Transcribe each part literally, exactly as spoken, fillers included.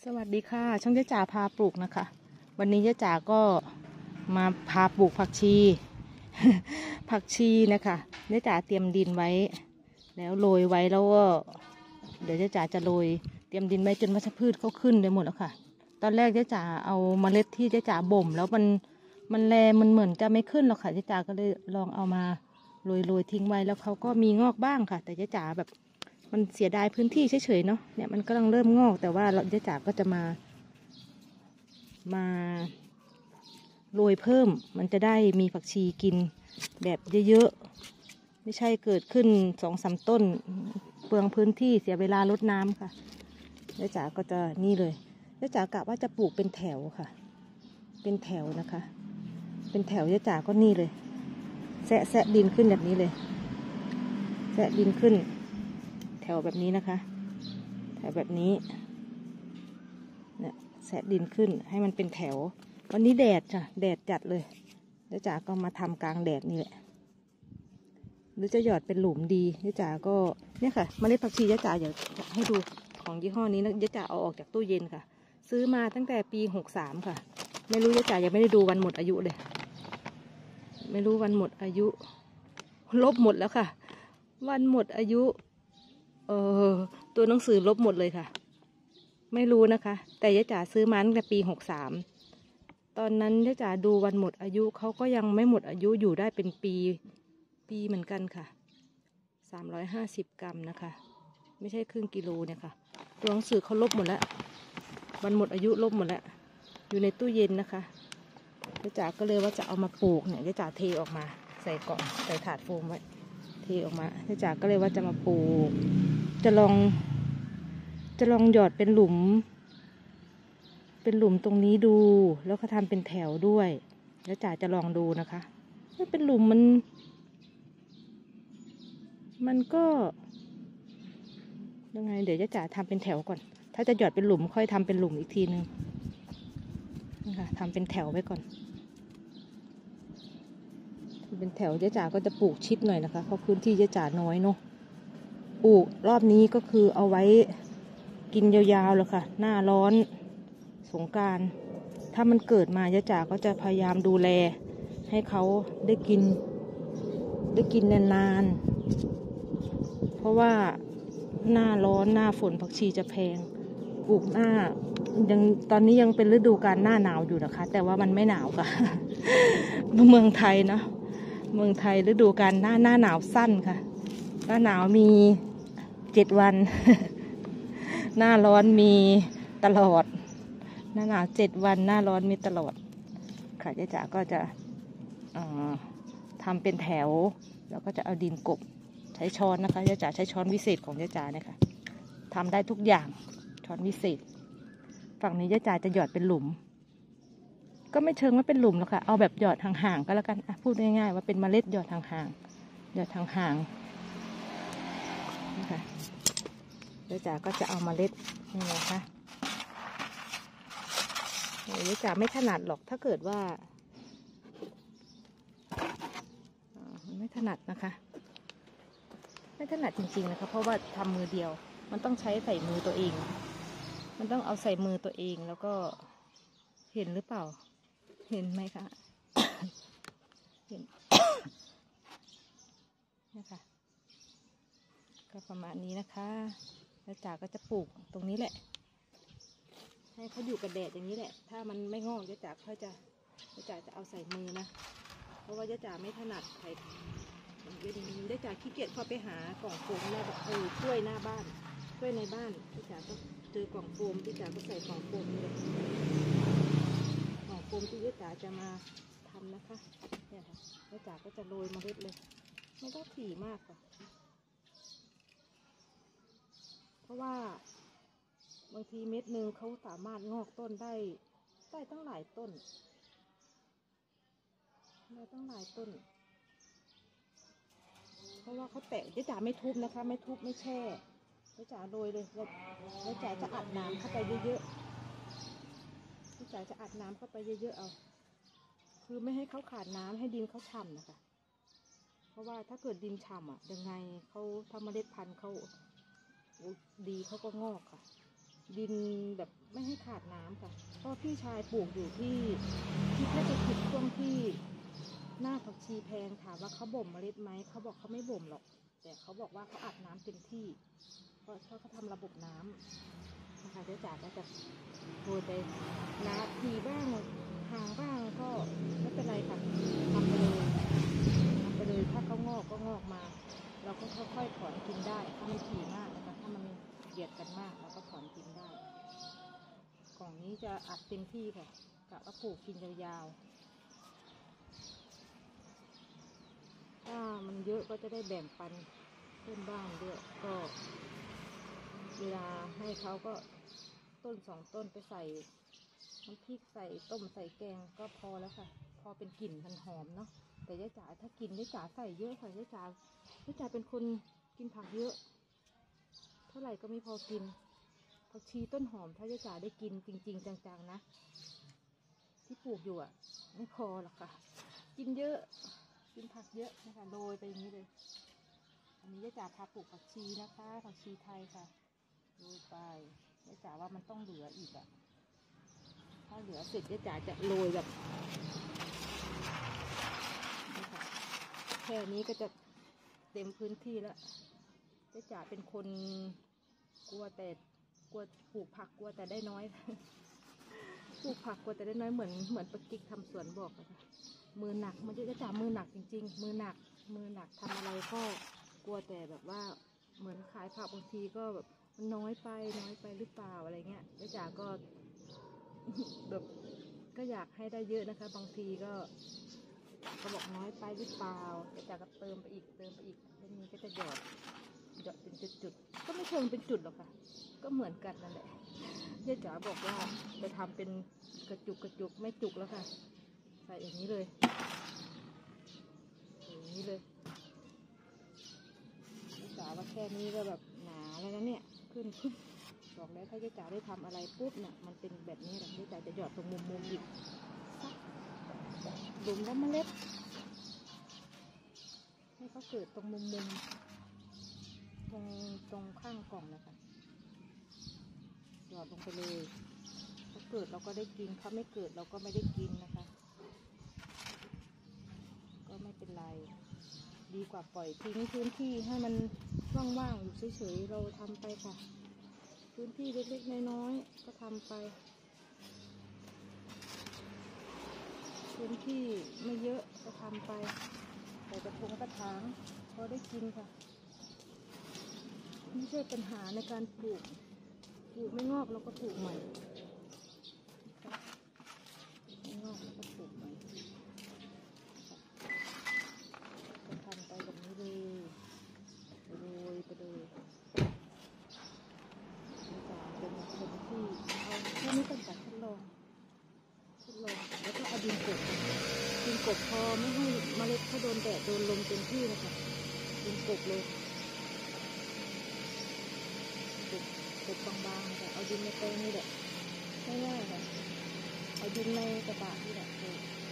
วัสดีค่ะช่องเจ๊จ๋าพาปลูกนะคะวันนี้เจ๊จ๋าก็มาพาปลูกผักชี ผักชีนะคะเจ๊จ๋าเตรียมดินไว้แล้วโรยไว้แล้วก็เดี๋ยวเจ๊จ๋าจะโรยเตรียมดินไว้จนวัชพืชเขาขึ้นได้หมดแล้วค่ะตอนแรกเจ๊จ๋าเอาเมล็ดที่เจ๊จ๋าบ่มแล้วมันมันแลมันเหมือนจะไม่ขึ้นหรอกค่ะเจ๊จ๋าก็เลยลองเอามาโรยโรยทิ้งไว้แล้วเขาก็มีงอกบ้างค่ะแต่เจ๊จ๋าแบบมันเสียดายพื้นที่เฉยๆเนาะเนี่ยมันกำลังเริ่มงอกแต่ว่าเราเจ๊จ๋าก็จะมามาโรยเพิ่มมันจะได้มีผักชีกินแบบเยอะๆไม่ใช่เกิดขึ้นสองสามต้นเปลืองพื้นที่เสียเวลารดน้ำค่ะเจ๊จ๋าก็จะนี่เลยเจ๊จ๋ากะว่าจะปลูกเป็นแถวค่ะเป็นแถวนะคะเป็นแถวเจ๊จ๋าก็นี่เลยแซะแซะดินขึ้นแบบนี้เลยแซะดินขึ้นแถวแบบนี้นะคะแถวแบบนี้เนี่ยแซะดินขึ้นให้มันเป็นแถววันนี้แดดจ้ะแดดจัดเลยเจ๊จ๋าก็มาทำกลางแดดนี่แหละหรือจะหยอดเป็นหลุมดีเจ๊จ๋าก็เนี่ยค่ะเมล็ดผักชีเจ๊จ๋าอยากให้ดูของยี่ห้อนี้นะเจ๊จ๋าเอาออกจากตู้เย็นค่ะซื้อมาตั้งแต่ปีหกสามค่ะไม่รู้เจ๊จ๋ายังไม่ได้ดูวันหมดอายุเลยไม่รู้วันหมดอายุลบหมดแล้วค่ะวันหมดอายุเออตัวหนังสือลบหมดเลยค่ะไม่รู้นะคะแต่ยายจ๋าซื้อมาตั้งแต่ปีหกสามตอนนั้นยายจ๋าดูวันหมดอายุเขาก็ยังไม่หมดอายุอยู่ได้เป็นปีปีเหมือนกันค่ะสามร้อยห้าสิบกรัมนะคะไม่ใช่ครึ่งกิโลเนี่ยค่ะตัวหนังสือเขาลบหมดแล้ววันหมดอายุลบหมดแล้วอยู่ในตู้เย็นนะคะยายจ๋าก็เลยว่าจะเอามาปลูกเนี่ยยายจ๋าเทออกมาใส่กล่องใส่ถาดโฟมไว้เทออกมายายจ๋าก็เลยว่าจะมาปลูกจะลองจะลองหยอดเป็นหลุมเป็นหลุมตรงนี้ดูแล้วก็ทำเป็นแถวด้วยแล้วจ๋าจะลองดูนะคะถ้าเป็นหลุมมันมันก็ยังไงเดี๋ยวจ๋าทำเป็นแถวก่อนถ้าจะหยอดเป็นหลุมค่อยทำเป็นหลุมอีกทีนึงนะคะทำเป็นแถวไว้ก่อนทำเป็นแถวจ๋าก็จะปลูกชิดหน่อยนะคะเพราะพื้นที่จ๋าน้อยเนาะปลูกรอบนี้ก็คือเอาไว้กินยาวๆเลยค่ะหน้าร้อนสงกรานต์ถ้ามันเกิดมายะจ๋าก็จะพยายามดูแลให้เขาได้กินได้กินนานๆเพราะว่าหน้าร้อนหน้าฝนผักชีจะแพงปลูกหน้ายังตอนนี้ยังเป็นฤดูกาลหน้าหนาวอยู่นะคะแต่ว่ามันไม่หนาวค่ะ เมืองไทยนะเมืองไทยฤดูกาลหน้าหน้าหนาวสั้นค่ะหน้าหนาวมีเจ็ดวัน หน้าร้อนมีตลอดหน้าหนาวเจ็ดวันหน้าร้อนมีตลอดค่ะยายจ๋าก็จะทำเป็นแถวแล้วก็จะเอาดินกบใช้ช้อนนะคะยายจ๋าใช้ช้อนวิเศษของยายจ๋าเนี่ยค่ะทำได้ทุกอย่างช้อนวิเศษฝั่งนี้ยายจ๋าจะหยอดเป็นหลุมก็ไม่เชิงว่าเป็นหลุมหรอกค่ะเอาแบบหยอดห่างๆก็แล้วกันพูดง่ายๆว่าเป็นเมล็ดหยอดห่างๆหยอดห่างๆนะคะยายจ๋าก็จะเอาเมล็ดนี่นะคะยายจ๋าไม่ถนัดหรอกถ้าเกิดว่าไม่ถนัดนะคะไม่ถนัดจริงๆนะคะเพราะว่าทำมือเดียวมันต้องใช้ใส่มือตัวเองมันต้องเอาใส่มือตัวเองแล้วก็เห็นหรือเปล่าเห็นไหมคะ เห็น นะคะก็ประมาณนี้นะคะแล้วจ๋าก็จะปลูกตรงนี้แหละให้เขาอยู่กับแดดอย่างนี้แหละถ้ามันไม่งอกยะจ๋าเขาจะยะจ๋าจะเอาใส่มือนะเพราะว่ายะจ๋าไม่ถนัดใส่ยะจ๋าขี้เกียจเข้าไปหากล่องโฟมหน้าแบบเออช่วยหน้าบ้านช่วยในบ้านยะจ๋าก็เจอกล่องโฟมยะจ๋าก็ใส่กล่องโฟมนี่เลยกล่องโฟมที่ยะจ๋าจะมาทำนะคะเนี่ยค่ะยะจ๋าก็จะโรยเมล็ดเลยไม่ต้องถี่มากค่ะเพราะว่าบางทีเม็ดหนึ่งเขาสามารถงอกต้นได้ได้ตั้งหลายต้นได้ตั้งหลายต้นเพราะว่าเขาแตะเจ๊จ๋าไม่ทุบนะคะไม่ทุบไม่แช่เจ๊จ๋าโรยเลยแล้วเจ๊จ๋าจะอัดน้ำเข้าไปเยอะๆเจ๊จ๋าจะอัดน้ำเข้าไปเยอะๆเอาคือไม่ให้เขาขาดน้ำให้ดินเขาฉ่ำนะคะเพราะว่าถ้าเกิดดินฉ่ำอ่ะยังไงเขาทำเมล็ดพันธุ์เขาดีเขาก็งอกค่ะดินแบบไม่ให้ขาดน้ำค่ะเพราะพี่ชายปลูกอยู่ที่ที่แค่จะผิดช่วงที่หน้าผักชีแพงถามว่าเขาบ่มเมล็ดไหมเขาบอกเขาไม่บ่มหรอกแต่เขาบอกว่าเขาอัดน้ำเต็มที่เพราะเขาเขาทำระบบน้ำนะคะเดี๋ยวจ๋าก็จะโรยไปนาทีบ้างห่างบ้างก็ไม่เป็นไรค่ะทำไปเลยทำไปเลยถ้าเขางอกก็งอกมาเราก็ค่อยๆถอนกินได้ถ้าไม่ถี่มากนะคะถ้ามันเบียดกันมากเราก็ถอนกินได้กล่องนี้จะอัดเต็มที่ค่ะกะว่าปลูกกินยาวๆถ้ามันเยอะก็จะได้แบ่งปันเพื่อนบ้านด้วยก็เวลาให้เขาก็ต้นสองต้นไปใส่น้ำพริกใส่ต้มใส่แกงก็พอแล้วค่ะพอเป็นกลิ่นมันหอมเนาะแต่ยายจ๋าถ้ากินยายจ๋าใส่เยอะค่ะยายจ๋ายายจ๋าเป็นคนกินผักเยอะเท่าไหร่ก็ไม่พอกินผักชีต้นหอมถ้ายายจ๋าได้กินจริงๆจังๆนะที่ปลูกอยู่อ่ะไม่พอหรอกค่ะกินเยอะกินผักเยอะนะคะโรยไปอย่างนี้เลยอันนี้ยายจ๋าพาปลูกผักชีนะคะผักชีไทยค่ะโรยไปยายจ๋าว่ามันต้องเหลืออีกอ่ะถ้าเหลือเสร็จยายจ๋าจะโรยแบบนี่ค่ะแค่นี้ก็จะเต็มพื้นที่แล้วยายจ๋าเป็นคนกลัวแต่กลัวปลูกผักกลัวแต่ได้น้อย ปลูกผักกลัวแต่ได้น้อยเหมือนเหมือนปะกิ๊กทำสวนบอกอะค่ะมือหนักมันจะจ๋ามือหนักจริงๆมือหนักมือหนักทำอะไรก็กลัวแต่แบบว่าเหมือนขายผักบางทีก็แบบมันน้อยไปน้อยไปหรือเปล่าอะไรเงี้ยยายจ๋าก็ แบบก็อยากให้ได้เยอะนะคะบางทีก็ก็บอกน้อยไปหรือเปล่ายายจ๋าก็เติมไปอีกเติมไปอีกแล้วนี้ก็จะหยอดหยอดเป็นจุดๆก็ไม่เชิงเป็นจุดหรอกค่ะก็เหมือนกันนั่นแหละยายจ๋าบอกว่าจะทำเป็นกระจุกกระจุกไม่จุกแล้วค่ะใส่อย่างนี้เลยอย่างนี้เลยยายจ๋าว่าแค่นี้ก็แบบหนาแล้วนะเนี่ยขึ้นขึ้นบอกแล้วถ้ายายจ๋าได้ทำอะไรปุ๊บเนี่ยมันเป็นแบบนี้แหละยายจ๋าจะหยอดตรงมุมมุมอีกสักหลุมแล้วเมล็ดให้เขาเกิดตรงมุมมุมตรงตรงข้างกล่องนะคะหยอดลงไปเลยเขาเกิดเราก็ได้กินเขาไม่เกิดเราก็ไม่ได้กินนะคะก็ไม่เป็นไรดีกว่าปล่อยทิ้งพื้นที่ให้มันว่างๆอยู่เฉยๆเราทำไปค่ะพื้นที่เล็กๆน้อยๆก็ทำไปพื้นที่ไม่เยอะก็ทำไปใส่กระทงกระถางพอได้กินค่ะไม่ใช่ปัญหาในการปลูกปลูกไม่งอกเราก็ปลูกใหม่ไม่งอกเราก็ปลูกใหม่ก็ทำไปแบบนี้เลยโรยไปเลยนี่จะเป็นคนที่เอาแค่นี้ก่อนค่ะทดลองทดลองแล้วก็เอาดินกบดินกบพอไม่ให้เมล็ดเขาโดนแดดโดนลมเต็มที่นะคะดินกบเลยกบกบบางๆค่ะเอาดินในแปลงนี่แหละง่ายๆค่ะเอาดินในกระบะนี่แหละเลย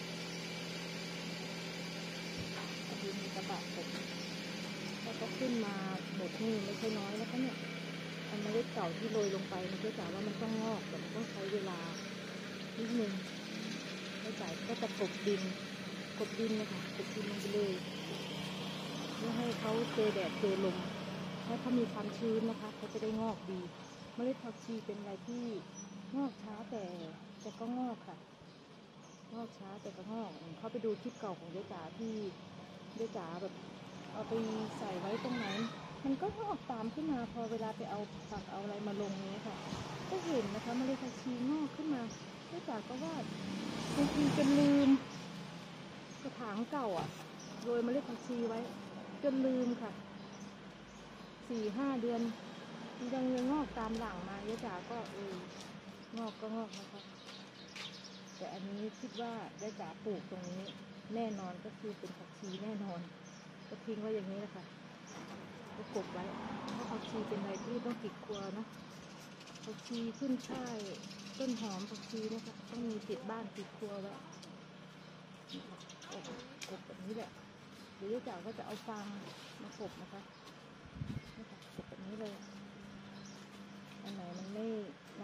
เอาดินในกระบะกบแล้วก็ขึ้นมาหมดนี่ไม่ใช่น้อยแล้วก็เนี่ยอันเมล็ดเก่าที่โรยลงไปมันก็จะว่ามันต้องงอกแต่มันต้องใช้เวลานิดนึงไม่จ่ายก็จะกบดินกบดินนะคะกบดินลงไปเลยไม่ให้เขาเจอแดดเจอลมให้เขามีความชื้นนะคะเขาจะได้งอกดีเมล็ดผักชีเป็นอะไรที่งอกช้าแต่แต่ก็งอกค่ะงอกช้าแต่ก็งอกเขาไปดูคลิปเก่าของยายจ๋าที่ยายจ๋าแบบเอาไปใส่ไว้ตรงไหนมันก็งอกตามขึ้นมาพอเวลาไปเอาผักเอาอะไรมาลงนี้ค่ะก็เห็นนะคะเมล็ดผักชีงอกขึ้นมายายจ๋าก็ว่าบางทีจนลืมกระถางเก่าอ่ะโรยเมล็ดผักชีไว้จนลืมค่ะสี่ห้าเดือนยังยังงอกตามหลังมายายจ๋าก็เอองอกก็งอกนะคะแต่อันนี้คิดว่ายายจ๋าปลูกตรงนี้แน่นอนก็คือเป็นผักชีแน่นอนก็ทิ้งไว้อย่างนี้แหละค่ะก็กบไว้เพราะผักชีเป็นอะไรที่ต้องติดครัวเนาะผักชีขึ้นช่ายต้นหอมผักชีนะคะต้องมีติดบ้านติดครัวไว้กบกบแบบนี้แหละเดี๋ยวยายจ๋าก็จะเอาฟางมากบนะคะนี่ค่ะกบแบบนี้เลยอันไหนมันไม่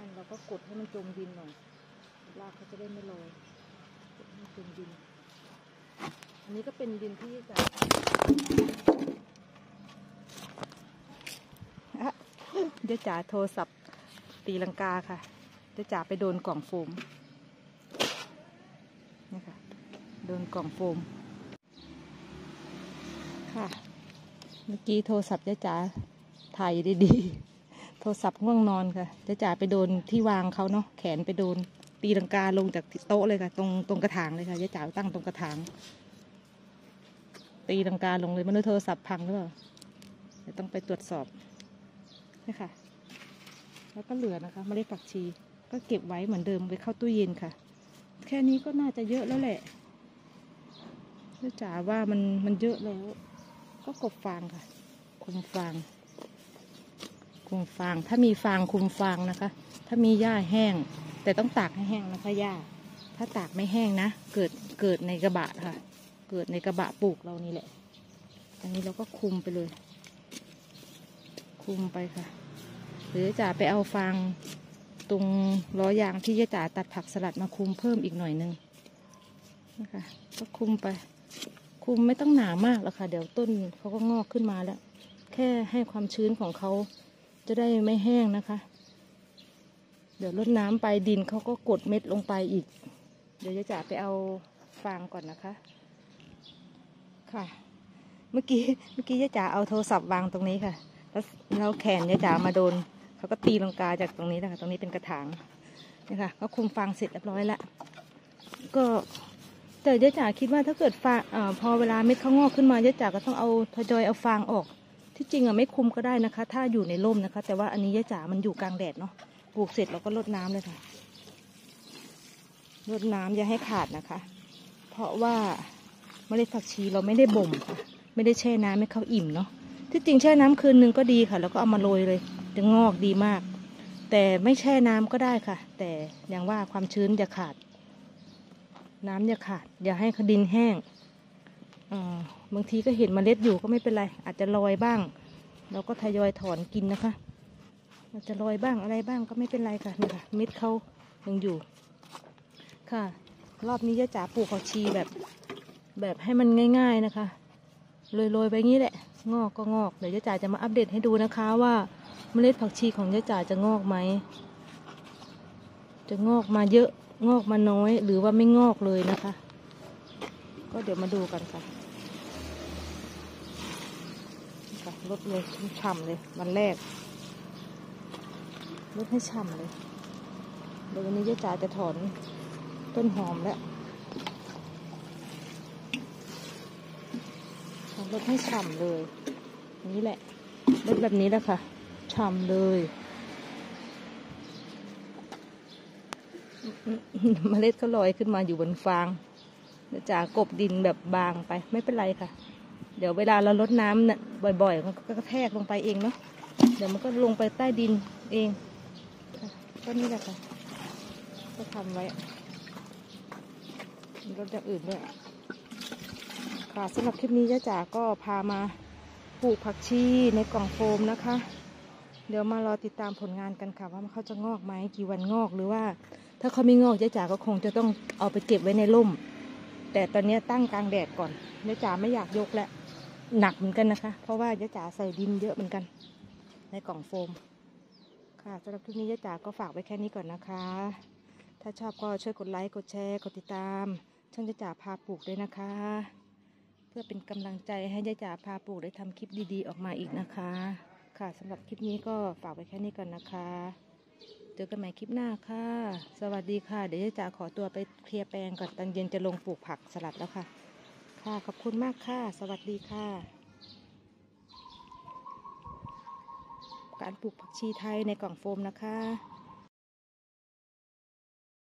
กดให้มันจมดินหน่อยรากเขาจะได้ไม่ลอยกดให้มันจมดินอันนี้ก็เป็นดินที่จะเดี๋ยวจ่าโทรศัพท์ตีลังกาค่ะเดี๋ยวจ่าไปโดนกล่องโฟมนี่ค่ะโดนกล่องโฟมค่ะเมื่อกี้โทรศัพท์เดี๋ยวจ่าถ่ายดีๆโทรศัพท์ง่วงนอนค่ะเดี๋ยวจ่าไปโดนที่วางเขาเนาะแขนไปโดนตีลังกาลงจากโต๊ะเลยค่ะตรงตรงกระถางเลยค่ะเดี๋ยวจ่าตั้งตรงกระถางตีลังกาลงเลยไม่รู้โทรศัพท์พังหรือเปล่าเดี๋ยวต้องไปตรวจสอบนี่ค่ะแล้วก็เหลือนะคะเมล็ดผักชีก็เก็บไว้เหมือนเดิมไปเข้าตู้เย็นค่ะแค่นี้ก็น่าจะเยอะแล้วแหละเจ้าจ๋าว่ามันมันเยอะแล้วก็กบฟางค่ะคุมฟางคุมฟางถ้ามีฟางคุมฟางนะคะถ้ามีหญ้าแห้งแต่ต้องตากให้แห้งนะคะหญ้าถ้าตากไม่แห้งนะเกิดเกิดในกระบะค่ะเกิดในกระบะปลูกเรานี่แหละอันนี้เราก็คุมไปเลยคุมไปค่ะหรือจะไปเอาฟางตรงล้อยางที่ยะจ๋าตัดผักสลัดมาคุมเพิ่มอีกหน่อยนึงนะคะก็คุมไปคุมไม่ต้องหนามากหรอกค่ะเดี๋ยวต้นเขาก็งอกขึ้นมาแล้วแค่ให้ความชื้นของเขาจะได้ไม่แห้งนะคะเดี๋ยวรดน้ำไปดินเขาก็กดเม็ดลงไปอีกเดี๋ยวยะจ๋าไปเอาฟางก่อนนะคะค่ะเมื่อกี้เมื่อกี้ยะจ๋าเอาโทรศัพท์วางตรงนี้ค่ะแล้วเราแขนยะจ๋ามาโดนเขาก็ตีลังกาจากตรงนี้นะคะตรงนี้เป็นกระถางนี่ค่ะก็คุมฟางเสร็จเรียบร้อยแล้วก็แต่ยะจ๋าคิดว่าถ้าเกิดฟางอ่าพอเวลาเม็ดเขางอกขึ้นมายะจ๋าก็ต้องเอาทยอยเอาฟางออกที่จริงอ่ะไม่คุมก็ได้นะคะถ้าอยู่ในร่มนะคะแต่ว่าอันนี้ยะจ๋ามันอยู่กลางแดดเนาะปลูกเสร็จเราก็รดน้ำเลยค่ะรดน้ำอย่าให้ขาดนะคะเพราะว่าเมล็ดผักชีเราไม่ได้บ่มค่ะไม่ได้แช่น้ำให้เขาอิ่มเนาะที่จริงแช่น้ำคืนนึงก็ดีค่ะแล้วก็เอามาโรยเลยจะงอกดีมากแต่ไม่แช่น้ำก็ได้ค่ะแต่อย่างว่าความชื้นอย่าขาดน้ำอย่าขาดอย่าให้ดินแห้งบางทีก็เห็นเมล็ดอยู่ก็ไม่เป็นไรอาจจะลอยบ้างเราก็ทยอยถอนกินนะคะอาจจะลอยบ้างอะไรบ้างก็ไม่เป็นไรค่ะนี่ค่ะเม็ดเขายังอยู่ค่ะรอบนี้ยะจ๋าปลูกผักชีแบบแบบให้มันง่ายๆนะคะโรยๆไปงี้แหละงอกก็งอกเดี๋ยวยะจ๋าจะมาอัปเดตให้ดูนะคะว่าเมล็ดผักชีของยะจ๋าจะงอกไหมจะงอกมาเยอะงอกมาน้อยหรือว่าไม่งอกเลยนะคะก็เดี๋ยวมาดูกันค่ะค่ะลดเลยฉ่ำเลยวันแรกลดให้ฉ่ำเลยเดี๋ยววันนี้ยะจ๋าจะถอนต้นหอมแล้วลดให้ฉ่ำเลยนี่แหละลดแบบนี้แหละค่ะฉ่ำเลยเมล็ดก็ลอยขึ้นมาอยู่บนฟางเดี๋ยวจ๋ากบดินแบบบางไปไม่เป็นไรค่ะเดี๋ยวเวลาเราลดน้ำเนี่ยบ่อยๆมันก็กระแทกลงไปเองเนาะเดี๋ยวมันก็ลงไปใต้ดินเองก็นี่แหละค่ะก็ทำไว้ลดอย่างอื่นด้วยค่ะสำหรับคลิปนี้ยะจ๋าก็พามาปลูกผักชีในกล่องโฟมนะคะเดี๋ยวมารอติดตามผลงานกันค่ะว่าเขาจะงอกไหมกี่วันงอกหรือว่าถ้าเขาไม่งอกยะจ๋าก็คงจะต้องเอาไปเก็บไว้ในร่มแต่ตอนนี้ตั้งกลางแดดก่อนยะจ๋าไม่อยากยกแล้วหนักเหมือนกันนะคะเพราะว่ายะจ๋าใส่ดินเยอะเหมือนกันในกล่องโฟมค่ะสำหรับคลิปนี้ยะจ๋าก็ฝากไว้แค่นี้ก่อนนะคะถ้าชอบก็ช่วยกดไลค์กดแชร์กดติดตามช่องยะจ๋าพาปลูกด้วยนะคะเพื่อเป็นกำลังใจให้ยะจ๋าพาปลูกได้ทำคลิปดีๆออกมาอีกนะคะค่ะสำหรับคลิปนี้ก็ฝากไว้แค่นี้ก่อนนะคะเจอกันใหม่คลิปหน้าค่ะสวัสดีค่ะเดี๋ยวยะจ๋าขอตัวไปเคลียร์แปลงก่อนตอนเย็นจะลงปลูกผักสลัดแล้วค่ะค่ะขอบคุณมากค่ะสวัสดีค่ะการปลูกผักชีไทยในกล่องโฟมนะคะ